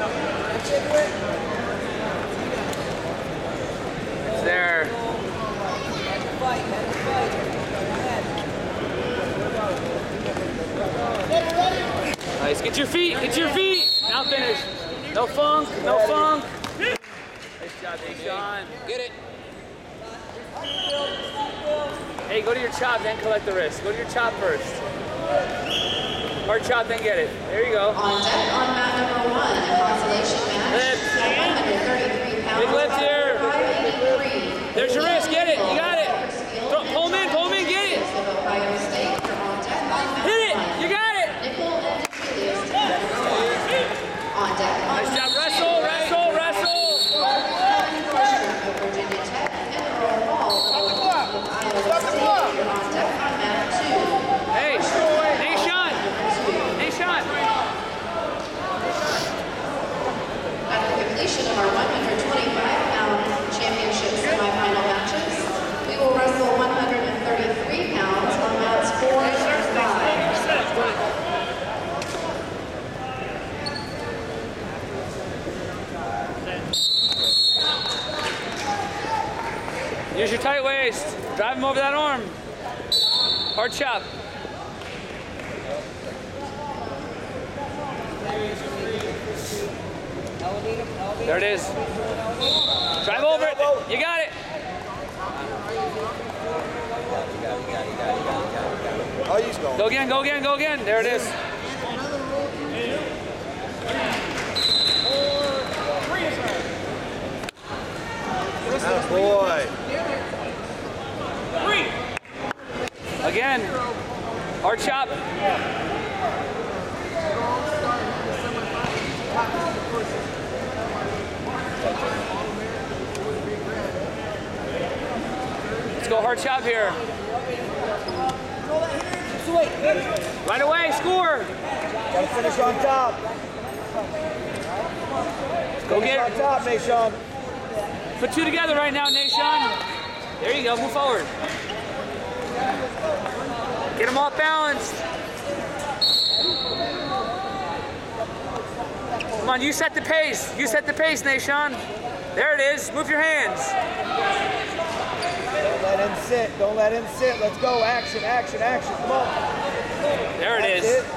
It's there. Nice. Get your feet. Get your feet. Now finish. No funk. No funk. Nice job, Deshaun. Get it. Hey, go to your chop, then collect the wrist. Go to your chop first. Hard chop, then get it. There you go. On deck on mat number 1, a consolation match. Lift. 133 pounds. Big lift here. 583. There's your wrist. Get it. You got it. Pull him in. Pull him in. Get it. Of Ohio State are on deck on mat Hit it. 1. You got it. Nickel and Dexelius on deck on Nice job. mat Wrestle. Wrestle. Wrestle. of Virginia Tech and Earl Hall of Iowa State are on deck on mat 2. Hey, Nation. Nation. At the completion of our 125-pound championship semifinal matches, we will wrestle 133 pounds on mats 4 and 5. Use your tight waist. Drive him over that arm. Hard chop. There it is. Drive over it. You got it. Oh, he's going. Go again, go again, go again. There it is. Boy. Again. Hard chop. Let's go hard chop here. Right away, score. Gotta finish on top. Go get On it. top, Nation. Put two together right now, Nation. There you go, move forward. Get them off balanced. Come on, you set the pace. You set the pace, Nation. There it is. Move your hands. Don't let him sit. Don't let him sit. Let's go. Action, action, action. Come on. There it That's is. it.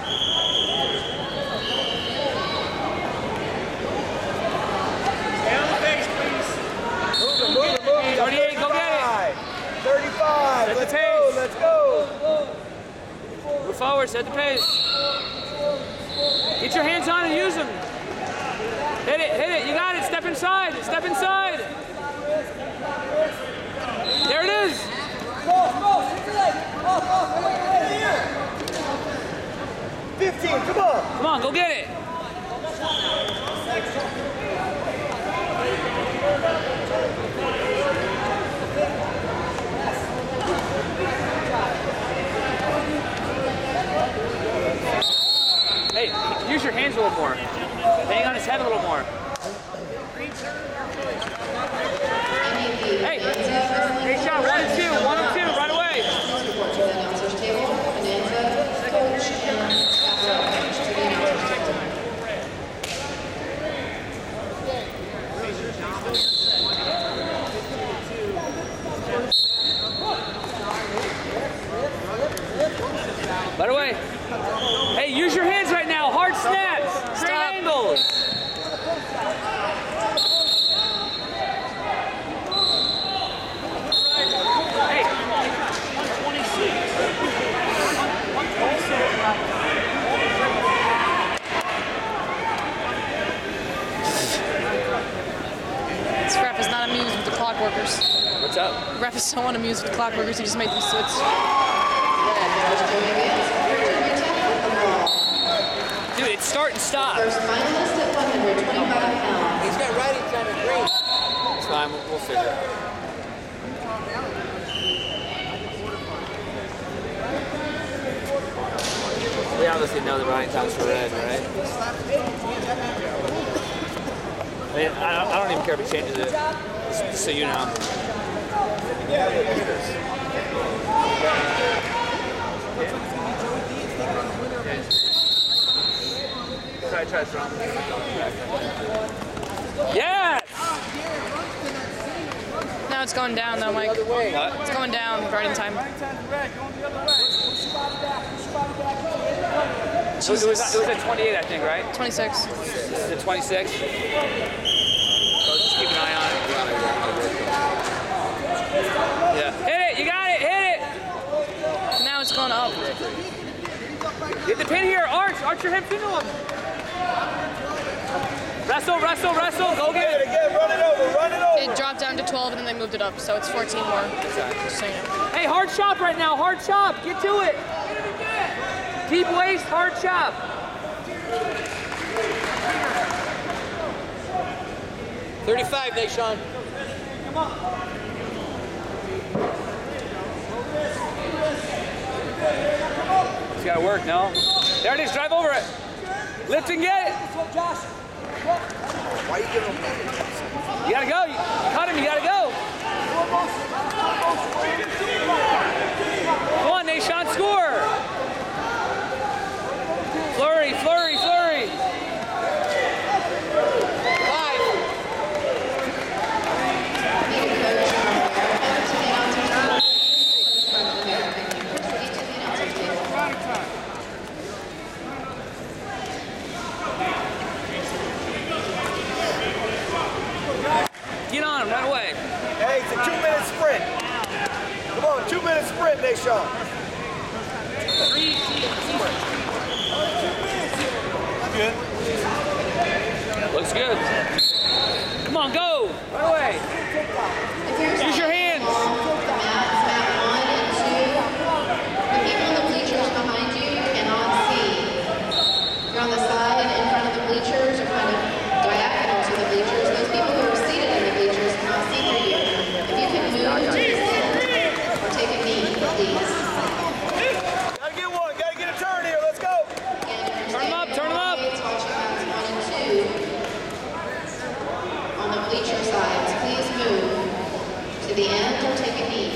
Move it, move it, move it. 38, go get it. 35. Set the Let's pace. go, let's go. Move forward, set the pace. Get your hands on and use them. Hit it, you got it. Step inside, step inside. There it is. 15, come on. Come on, go get it. Hey, use your hands a little more. Bang on his head a little more. Hey, hey, shot 1 and 2, 1 and 2, right away. To the announcer's table, Bonanza, coach, and staff coach to the announcer's table. By the way, hey, use your hands right now. Hard snaps, straight angles. Hey, 26. This ref is not amused with the clockworkers. What's up? The ref is so unamused with the clockworkers, he just made them switch. Dude, it's start and stop. First finalist at 125 pounds. He's got writings on the green. It's fine, we'll figure it out. We obviously know the writing times for red, right? I mean, I don't even care if he changes it, just so you know. try to throw him. Yes! Now it's going down though, Mike. What? It's going down right in time. It was at 28, I think, right? 26. Is it 26? So just keep an eye on it. Yeah. Hit it! You got it! Hit it! Now it's going up. Get the pin here! Arch your hips into him! Wrestle! Go get it! Again, run it over. It dropped down to 12 and then they moved it up, so it's 14 more. Just so you know. Hey, hard chop right now! Hard chop! Get to it! Deep waist, hard chop! 35, Deshaun. Come on! It's gotta work, no? There it is, drive over it! Lift and get it! Why you giving him? You gotta go! You cut him, you gotta go! Come on, Deshaun, score! Flurry! 5. Get on him, right away. Hey, it's a 2-minute sprint. Come on, 2-minute sprint, Deshaun. Good. Looks good. Come on, go! Right away. Use your hands. Mats 1 and 2. The people in the bleachers behind you cannot see. You're on the side in front of the bleachers or kind of diagonal to the bleachers. Those people who are seated in the bleachers cannot see through you. If you can move to the center or take a knee, please. Gotta get one. Gotta get a turn here. Let's go. Turn him up, turn him up. Touching mats 1 and 2. On the bleacher sides, please move to the end or take a knee.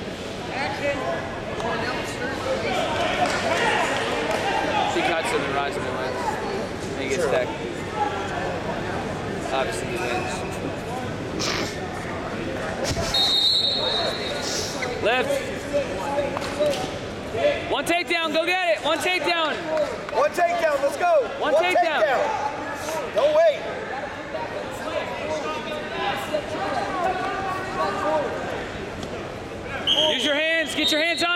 He cuts him and rises and wins. And he gets decked. Obviously he wins. Lift. One takedown, go get it. One takedown. One takedown. Let's go. One takedown. Don't wait. Use your hands. Get your hands on